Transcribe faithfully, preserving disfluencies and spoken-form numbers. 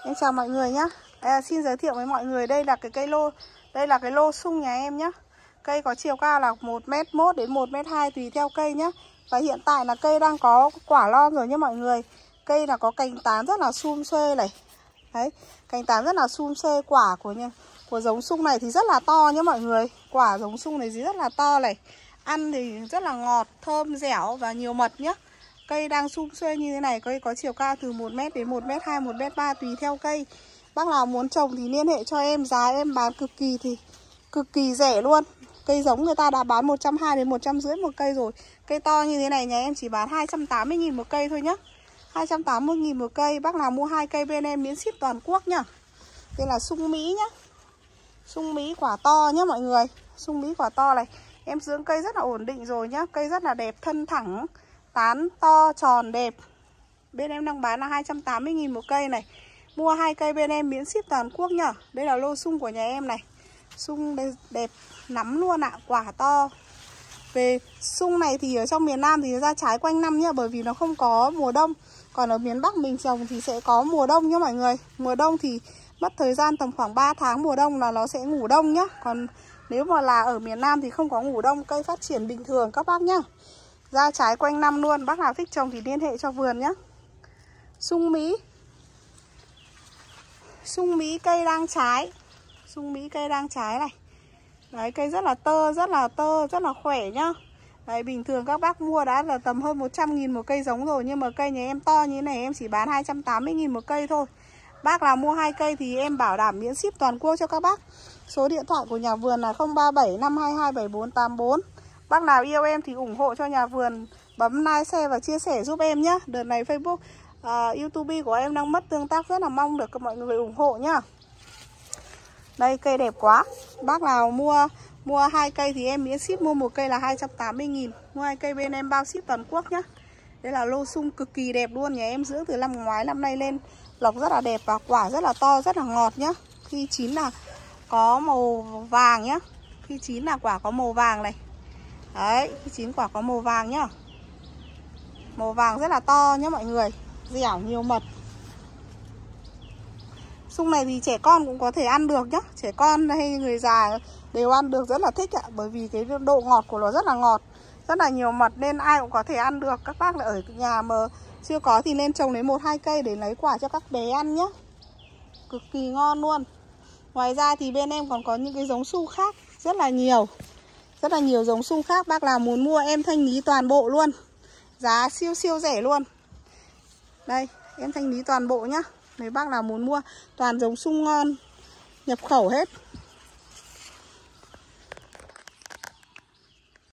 Em chào mọi người nhá. À, xin giới thiệu với mọi người đây là cái cây lô, đây là cái lô sung nhà em nhá. Cây có chiều cao là một mét một đến một mét hai tùy theo cây nhá. Và hiện tại là cây đang có quả lon rồi nhá mọi người. Cây là có cành tán rất là sum xuê này. Đấy, cành tán rất là sum xuê, quả của nhà, của giống sung này thì rất là to nhá mọi người. Quả giống sung này thì rất là to này. Ăn thì rất là ngọt, thơm, dẻo và nhiều mật nhá. Cây đang sum xuê như thế này, cây có chiều cao từ một mét đến một mét hai, một mét ba tùy theo cây. Bác nào muốn trồng thì liên hệ cho em, giá em bán cực kỳ thì cực kỳ rẻ luôn. Cây giống người ta đã bán một trăm hai mươi đến một trăm rưỡi một cây rồi. Cây to như thế này nhà em chỉ bán hai trăm tám mươi nghìn một cây thôi nhá. hai trăm tám mươi nghìn một cây, bác nào mua hai cây bên em miễn ship toàn quốc nhá. Đây là sung Mỹ nhá. Sung Mỹ quả to nhá mọi người. Sung Mỹ quả to này. Em dưỡng cây rất là ổn định rồi nhá. Cây rất là đẹp, thân thẳng, tán to, tròn, đẹp. Bên em đang bán là hai trăm tám mươi nghìn một cây này. Mua hai cây bên em miễn ship toàn quốc nhá. Đây là lô sung của nhà em này. Sung đẹp lắm luôn ạ, à, quả to. Về sung này thì ở trong miền Nam thì ra trái quanh năm nhá, bởi vì nó không có mùa đông. Còn ở miền Bắc mình trồng thì sẽ có mùa đông nhá mọi người. Mùa đông thì mất thời gian tầm khoảng ba tháng, mùa đông là nó sẽ ngủ đông nhá. Còn nếu mà là ở miền Nam thì không có ngủ đông, cây phát triển bình thường các bác nhá. Ra trái quanh năm luôn, bác nào thích trồng thì liên hệ cho vườn nhá. Sung Mỹ. Sung Mỹ cây đang trái. Sung Mỹ cây đang trái này. Đấy, cây rất là tơ, rất là tơ, rất là khỏe nhá. Đấy, bình thường các bác mua đã là tầm hơn một trăm nghìn một cây giống rồi. Nhưng mà cây nhà em to như thế này em chỉ bán hai trăm tám mươi nghìn một cây thôi. Bác nào mua hai cây thì em bảo đảm miễn ship toàn quốc cho các bác. Số điện thoại của nhà vườn là không ba bảy năm hai hai bảy bốn tám bốn. Bác nào yêu em thì ủng hộ cho nhà vườn, bấm like, share và chia sẻ giúp em nhá. Đợt này Facebook, uh, YouTube của em đang mất tương tác, rất là mong được mọi người ủng hộ nhá. Đây, cây đẹp quá. Bác nào mua mua hai cây thì em miễn ship, mua một cây là hai trăm tám mươi nghìn. Mua hai cây bên em bao ship toàn quốc nhá. Đây là lô sung cực kỳ đẹp luôn. Nhà em dưỡng từ năm ngoái năm nay lên lộc rất là đẹp và quả rất là to, rất là ngọt nhá. Khi chín là có màu vàng nhá. Khi chín là quả có màu vàng này. Đấy, khi chín quả có màu vàng nhá. Màu vàng rất là to nhá mọi người. Dẻo, nhiều mật. Sung này thì trẻ con cũng có thể ăn được nhá. Trẻ con hay người già đều ăn được, rất là thích ạ. Bởi vì cái độ ngọt của nó rất là ngọt, rất là nhiều mật nên ai cũng có thể ăn được. Các bác là ở nhà mà chưa có thì nên trồng lấy một hai cây để lấy quả cho các bé ăn nhá. Cực kỳ ngon luôn. Ngoài ra thì bên em còn có những cái giống sung khác rất là nhiều. Rất là nhiều giống sung khác. Bác nào muốn mua em thanh lý toàn bộ luôn. Giá siêu siêu rẻ luôn. Đây, em thanh lý toàn bộ nhá. Nếu bác nào muốn mua toàn giống sung ngon, nhập khẩu hết.